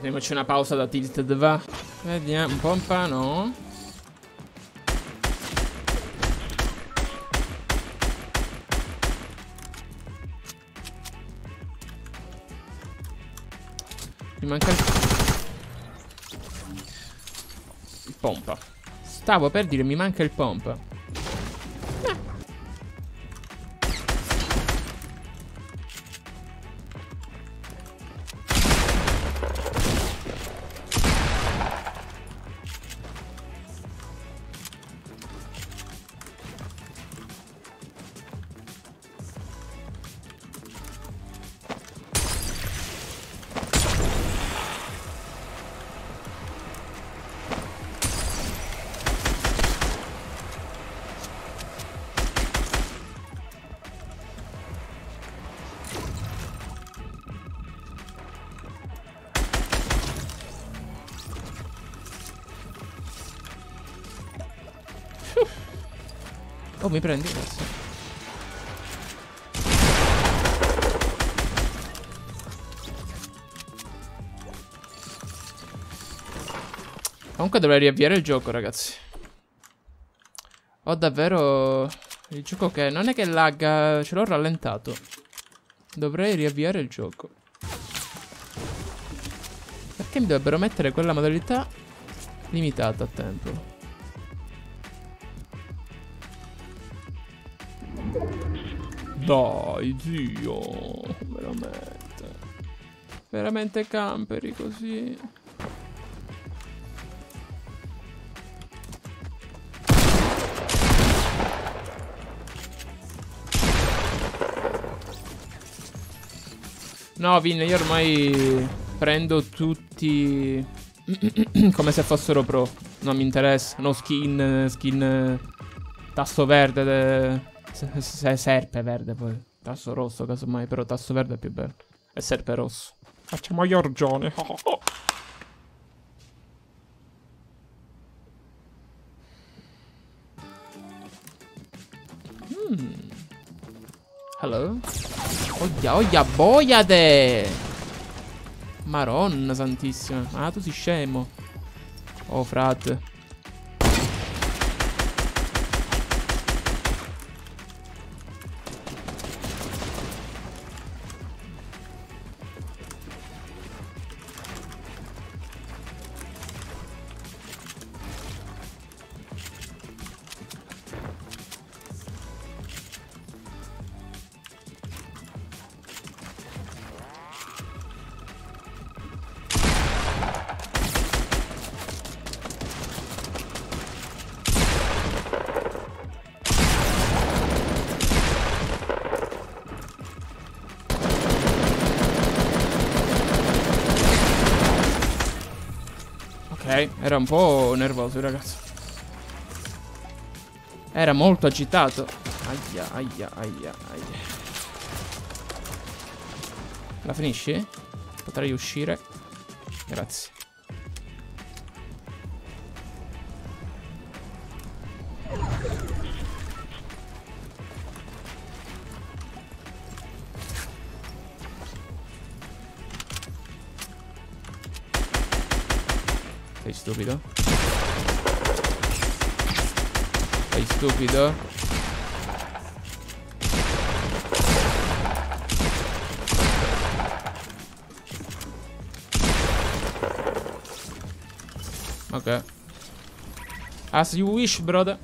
Prendiamoci una pausa da Tilted, va. Vediamo, pompa, no. Mi manca il pompa. Stavo per dire, mi manca il pompa. Oh, mi prendi adesso. Comunque dovrei riavviare il gioco, ragazzi. Ho davvero il gioco che non è che lagga, ce l'ho rallentato. Dovrei riavviare il gioco. Perché mi dovrebbero mettere quella modalità limitata a tempo? Dai, zio, veramente. Veramente camperi così. No, Vin, io ormai prendo tutti come se fossero pro. Non mi interessa. No skin tasto verde. Serpe verde poi. Tasso rosso casomai. Però tasso verde è più bello. E serpe rosso. Facciamo gli orgioni. Hello. Oia boiade. Maronna santissima. Ah, tu sei scemo. Oh frate. Ok, era un po' nervoso il ragazzo. Era molto agitato. Aia. La finisci? Potrei uscire. Grazie. Sei stupido? Sei stupido? Ok. As you wish, brother.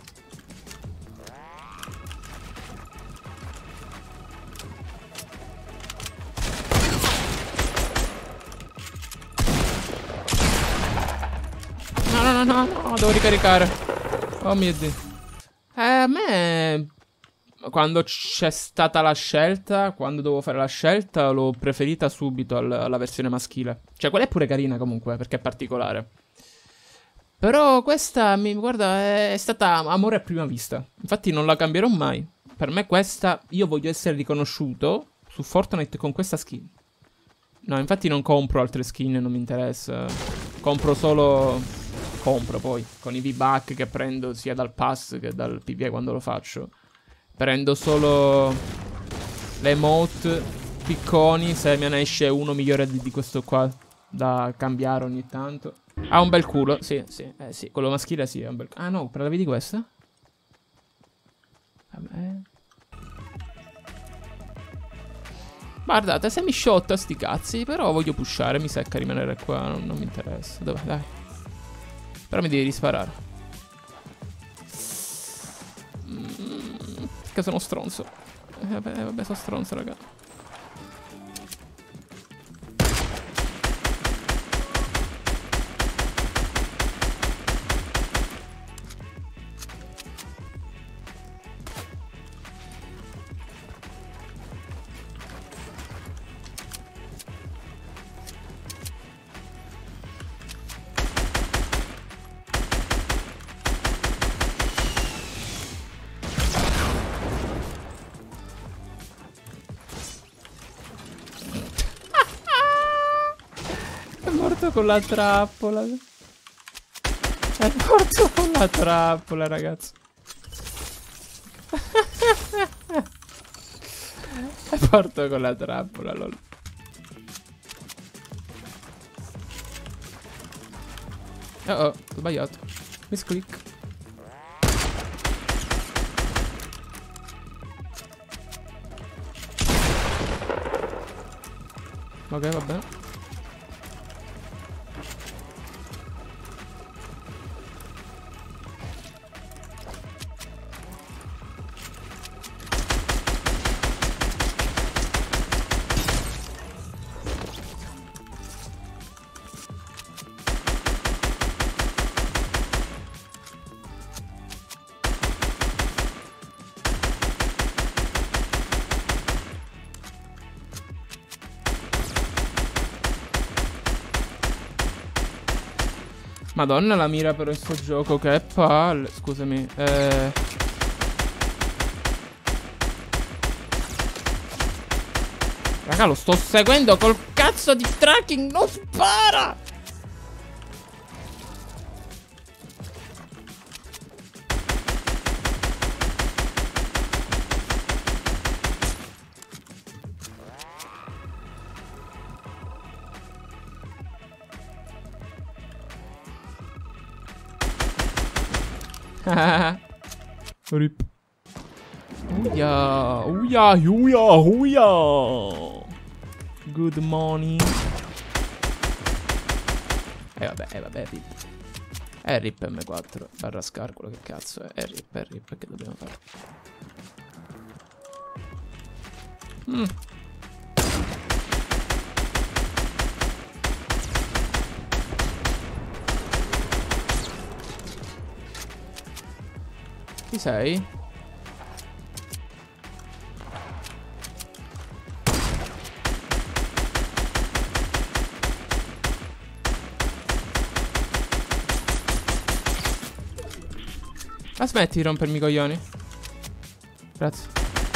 No, devo ricaricare. Oh mio Dio. A me, quando c'è stata la scelta, quando dovevo fare la scelta, l'ho preferita subito alla versione maschile. Cioè, quella è pure carina comunque, perché è particolare. Però questa, guarda, è stata amore a prima vista. Infatti non la cambierò mai. Per me questa, io voglio essere riconosciuto su Fortnite con questa skin. No, infatti non compro altre skin, non mi interessa. Compro solo... Compro poi, con i V-Buck che prendo sia dal pass che dal PvE quando lo faccio. Prendo solo le emote picconi se me ne esce uno migliore di questo qua. da cambiare ogni tanto. Ha un bel culo, sì, sì, sì, quello maschile sì, è un bel... Ah no, parlavi di questa? Vabbè. Guardate, se mi sciotta sti cazzi, però voglio pushare, mi secca rimanere qua, non mi interessa. Dov'è, dai. Però mi devi risparare. Che sono stronzo. Vabbè, sono stronzo, raga. È morto con la trappola. È morto con la trappola, ragazzi. È morto con la trappola, lol. Oh, sbagliato. Misclick. Ok, va bene. Madonna la mira però in sto gioco, che palle. Scusami. Raga, lo sto seguendo col cazzo di tracking, non spara! Rip. Uia, uia, uia, uia. Good morning. Vabbè, rip. Rip M4 barra scarcolo, che cazzo è? Rip, che dobbiamo fare? Chi sei? Ma smetti di rompermi i coglioni. Grazie.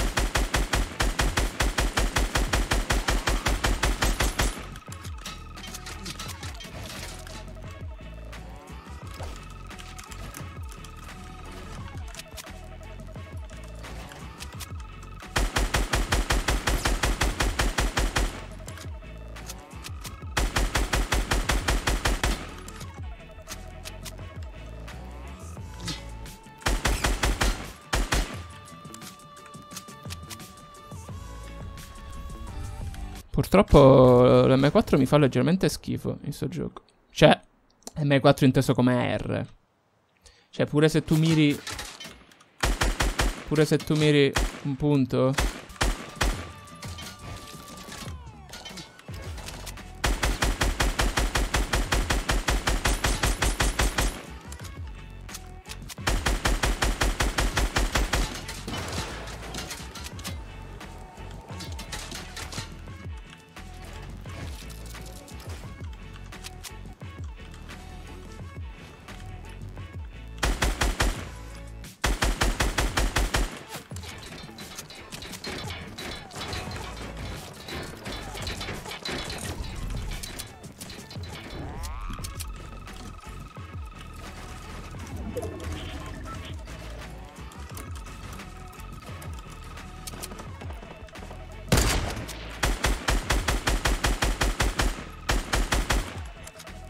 Purtroppo l'M4 mi fa leggermente schifo in sto gioco. Cioè, M4 inteso come R. Cioè, pure se tu miri un punto.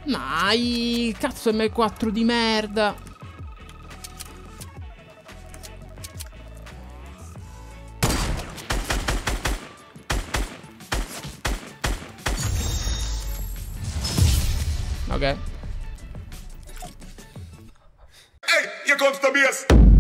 Dai, cazzo M4 di merda. Hey, Ok. here comes the bass.